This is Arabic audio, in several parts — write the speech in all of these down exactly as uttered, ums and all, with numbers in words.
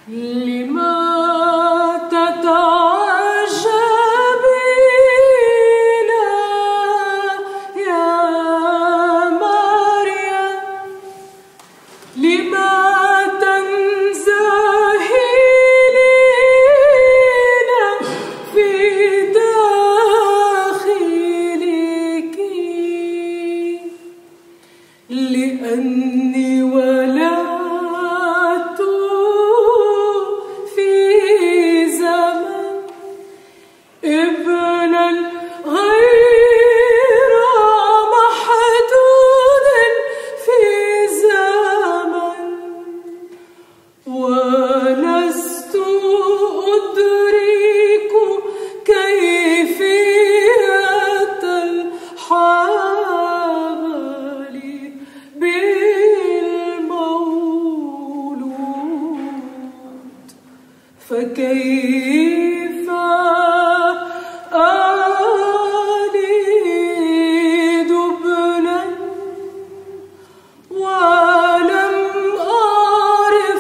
لما تتعجبين يا مريم؟ لما تنزهلين في داخلك؟ لأني ولدت في زمن ابنا غير محدود في زمن، ولست أدرك كيفية الحمل بالمولود، فكيف ألد ابنا ولم أعرف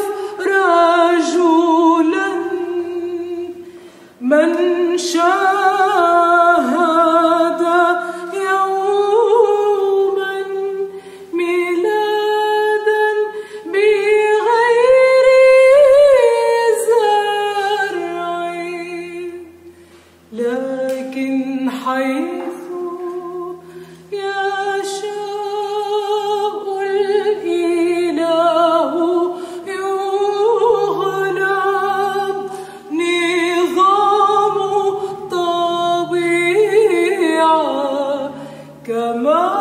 رجلا؟ من شاهد يوما ميلادا بغير زرع، لكن حيث يشاء الإله يغلب نظام طبيعة كما